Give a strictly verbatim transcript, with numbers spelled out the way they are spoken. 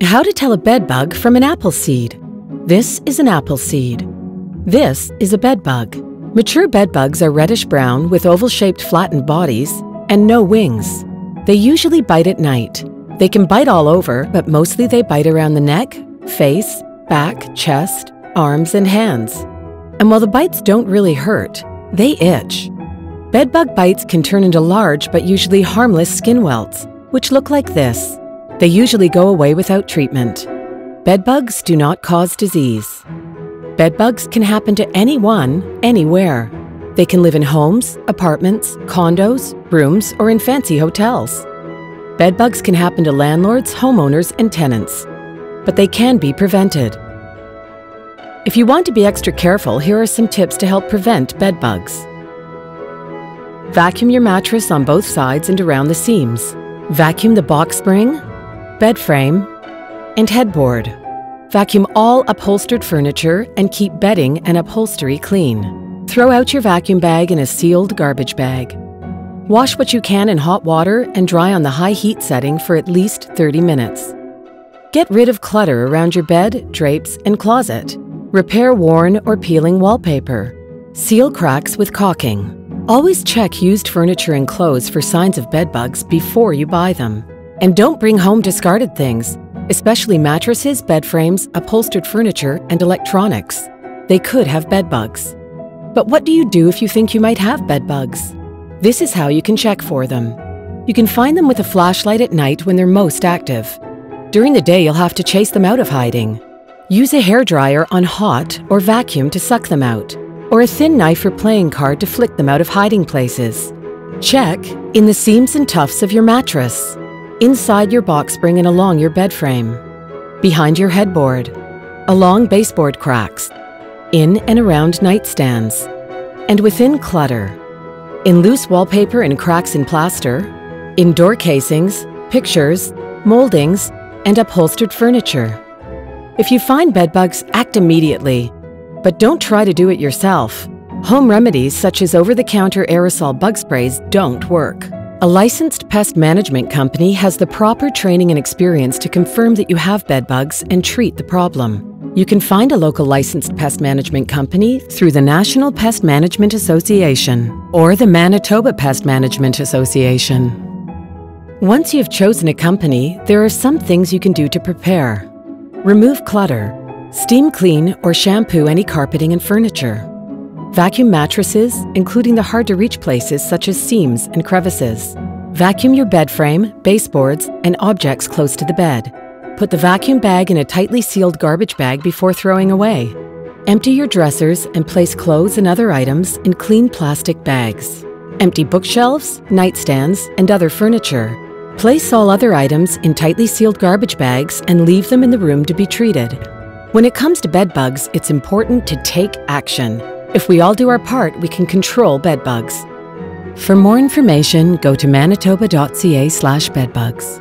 How to tell a bedbug from an apple seed. This is an apple seed. This is a bedbug. Mature bedbugs are reddish-brown with oval-shaped flattened bodies and no wings. They usually bite at night. They can bite all over, but mostly they bite around the neck, face, back, chest, arms, and hands. And while the bites don't really hurt, they itch. Bedbug bites can turn into large but usually harmless skin welts, which look like this. They usually go away without treatment. Bedbugs do not cause disease. Bedbugs can happen to anyone, anywhere. They can live in homes, apartments, condos, rooms, or in fancy hotels. Bedbugs can happen to landlords, homeowners, and tenants, but they can be prevented. If you want to be extra careful, here are some tips to help prevent bedbugs. Vacuum your mattress on both sides and around the seams. Vacuum the box spring, bed frame, and headboard. Vacuum all upholstered furniture and keep bedding and upholstery clean. Throw out your vacuum bag in a sealed garbage bag. Wash what you can in hot water and dry on the high heat setting for at least thirty minutes. Get rid of clutter around your bed, drapes, and closet. Repair worn or peeling wallpaper. Seal cracks with caulking. Always check used furniture and clothes for signs of bedbugs before you buy them. And don't bring home discarded things, especially mattresses, bed frames, upholstered furniture, and electronics. They could have bedbugs. But what do you do if you think you might have bedbugs? This is how you can check for them. You can find them with a flashlight at night when they're most active. During the day, you'll have to chase them out of hiding. Use a hairdryer on hot or vacuum to suck them out, or a thin knife or playing card to flick them out of hiding places. Check in the seams and tufts of your mattress, inside your box spring and along your bed frame, behind your headboard, along baseboard cracks, in and around nightstands, and within clutter, in loose wallpaper and cracks in plaster, in door casings, pictures, moldings, and upholstered furniture. If you find bedbugs, act immediately, but don't try to do it yourself. Home remedies such as over-the-counter aerosol bug sprays don't work. A licensed pest management company has the proper training and experience to confirm that you have bedbugs and treat the problem. You can find a local licensed pest management company through the National Pest Management Association or the Manitoba Pest Management Association. Once you've chosen a company, there are some things you can do to prepare. Remove clutter. Steam clean or shampoo any carpeting and furniture. Vacuum mattresses, including the hard-to-reach places such as seams and crevices. Vacuum your bed frame, baseboards, and objects close to the bed. Put the vacuum bag in a tightly sealed garbage bag before throwing away. Empty your dressers and place clothes and other items in clean plastic bags. Empty bookshelves, nightstands, and other furniture. Place all other items in tightly sealed garbage bags and leave them in the room to be treated. When it comes to bedbugs, it's important to take action. If we all do our part, we can control bedbugs. For more information, go to manitoba dot c a slash bedbugs.